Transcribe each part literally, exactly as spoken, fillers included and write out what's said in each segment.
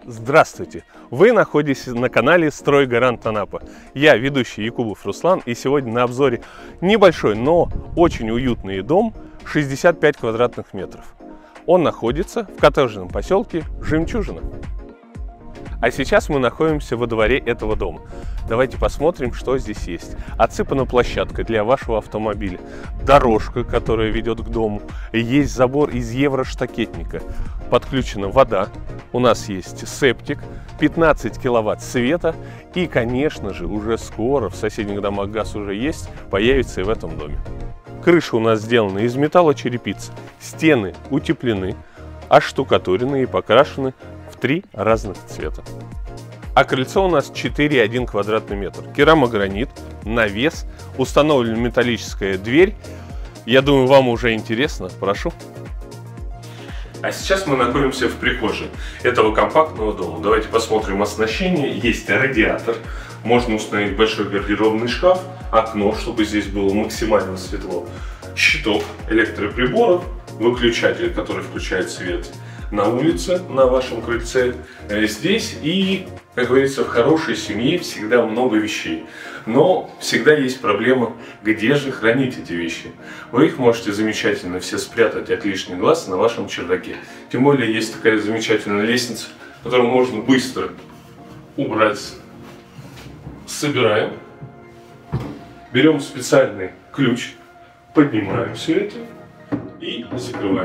Здравствуйте! Вы находитесь на канале Стройгарант Анапа. Я ведущий Якубов Руслан, и сегодня на обзоре небольшой, но очень уютный дом, шестьдесят пять квадратных метров. Он находится в коттеджном поселке Жемчужина. А сейчас мы находимся во дворе этого дома. Давайте посмотрим, что здесь есть. Отсыпана площадка для вашего автомобиля, дорожка, которая ведет к дому, есть забор из евроштакетника, подключена вода, у нас есть септик, пятнадцать киловатт света и, конечно же, уже скоро в соседних домах газ уже есть, появится и в этом доме. Крыша у нас сделана из металлочерепицы, стены утеплены, оштукатурены и покрашены в три разных цвета. А крыльцо у нас четыре и один квадратный метр. Керамогранит, навес, установлена металлическая дверь. Я думаю, вам уже интересно. Прошу. А сейчас мы находимся в прихожей этого компактного дома. Давайте посмотрим оснащение. Есть радиатор. Можно установить большой гардеробный шкаф, окно, чтобы здесь было максимально светло. Щиток электроприборов, выключатель, который включает свет на улице, на вашем крыльце, здесь. И, как говорится, в хорошей семье всегда много вещей. Но всегда есть проблема, где же хранить эти вещи. Вы их можете замечательно все спрятать от лишних глаз на вашем чердаке. Тем более есть такая замечательная лестница, которую можно быстро убрать. Собираем, берем специальный ключ, поднимаем все это и закрываем.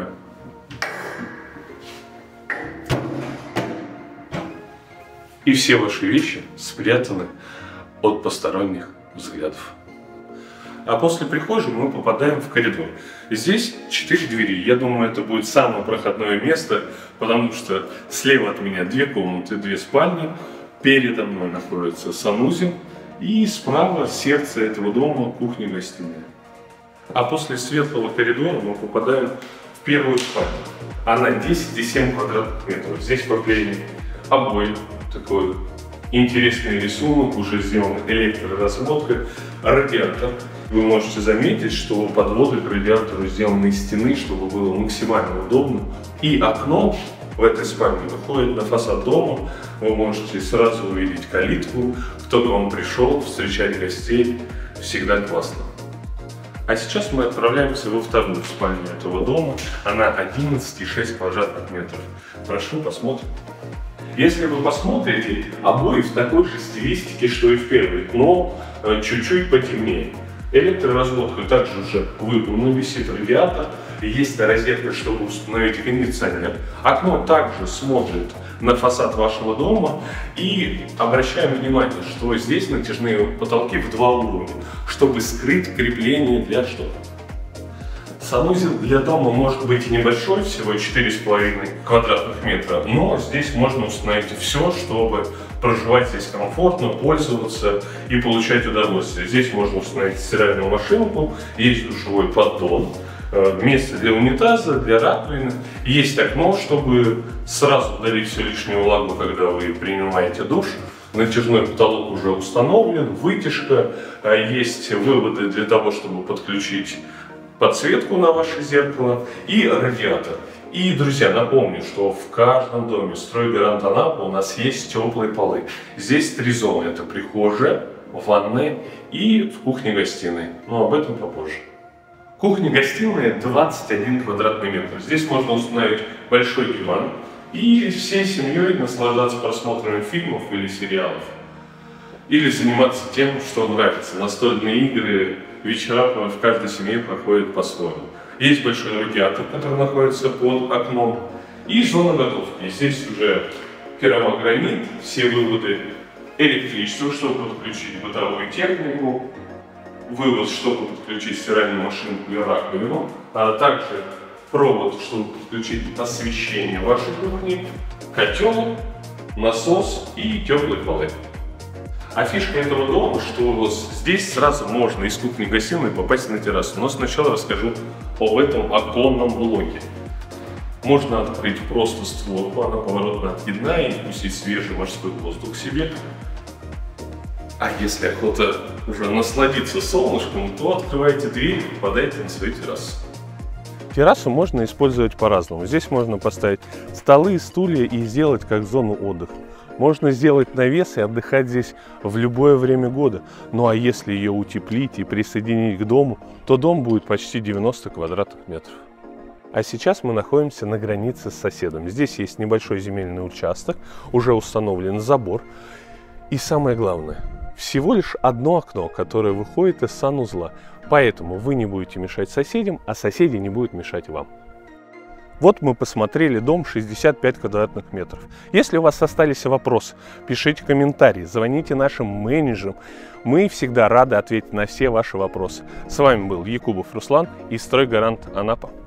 И все ваши вещи спрятаны от посторонних взглядов. А после прихожей мы попадаем в коридор. Здесь четыре двери. Я думаю, это будет самое проходное место, потому что слева от меня две комнаты, две спальни. Передо мной находится санузел. И справа сердце этого дома кухня-гостиная. А после светлого коридора мы попадаем в первую спальню. Она десять и семь квадратных метров. Здесь поклеены обои. Такой интересный рисунок, уже сделан электроразводка, радиатор. Вы можете заметить, что подводы к радиатору сделаны из стены, чтобы было максимально удобно. И окно в этой спальне выходит на фасад дома. Вы можете сразу увидеть калитку, кто к вам пришел, встречать гостей. Всегда классно. А сейчас мы отправляемся во вторую спальню этого дома. Она одиннадцать и шесть квадратных метров. Прошу, посмотрим. Если вы посмотрите, обои в такой же стилистике, что и в первой, но чуть-чуть потемнее. Электроразводка также уже выбрана, висит радиатор, есть розетка, чтобы установить кондиционер. Окно также смотрит на фасад вашего дома. И обращаем внимание, что здесь натяжные потолки в два уровня, чтобы скрыть крепление для штор. Санузел для дома может быть и небольшой, всего четыре с половиной квадратных метра, но здесь можно установить все, чтобы проживать здесь комфортно, пользоваться и получать удовольствие. Здесь можно установить стиральную машинку, есть душевой поддон, место для унитаза, для раковины, есть окно, чтобы сразу удалить всю лишнюю влагу, когда вы принимаете душ. Натяжной потолок уже установлен, вытяжка, есть выводы для того, чтобы подключить подсветку на ваше зеркало и радиатор. И, друзья, напомню, что в каждом доме Стройгарант Анапа у нас есть теплые полы. Здесь три зоны. Это прихожая, ванная и кухня-гостиная. Но об этом попозже. Кухня-гостиная двадцать один квадратный метр. Здесь можно установить большой диван и всей семьей наслаждаться просмотром фильмов или сериалов. Или заниматься тем, что нравится. Настольные игры, вечера в каждой семье проходят по-своему. Есть большой радиатор, который находится под окном, и зона готовки. Здесь уже керамогранит, все выводы электричества, чтобы подключить бытовую технику, вывод, чтобы подключить стиральную машинку и раковину, а также провод, чтобы подключить освещение вашей кухни, котел, насос и теплые полы. А фишка этого дома, что здесь сразу можно из кухни-гостиной попасть на террасу. Но сначала расскажу об этом оконном блоке. Можно открыть просто створку, она поворотно-откидная, и пустить свежий морской воздух себе. А если охота уже насладиться солнышком, то открывайте дверь и попадаете на свою террасу. Террасу можно использовать по-разному. Здесь можно поставить столы, стулья и сделать как зону отдыха. Можно сделать навес и отдыхать здесь в любое время года. Ну а если ее утеплить и присоединить к дому, то дом будет почти девяносто квадратных метров. А сейчас мы находимся на границе с соседом. Здесь есть небольшой земельный участок, уже установлен забор. И самое главное, всего лишь одно окно, которое выходит из санузла. Поэтому вы не будете мешать соседям, а соседи не будут мешать вам. Вот мы посмотрели дом шестьдесят пять квадратных метров. Если у вас остались вопросы, пишите комментарии, звоните нашим менеджерам. Мы всегда рады ответить на все ваши вопросы. С вами был Якубов Руслан и Стройгарант Анапа.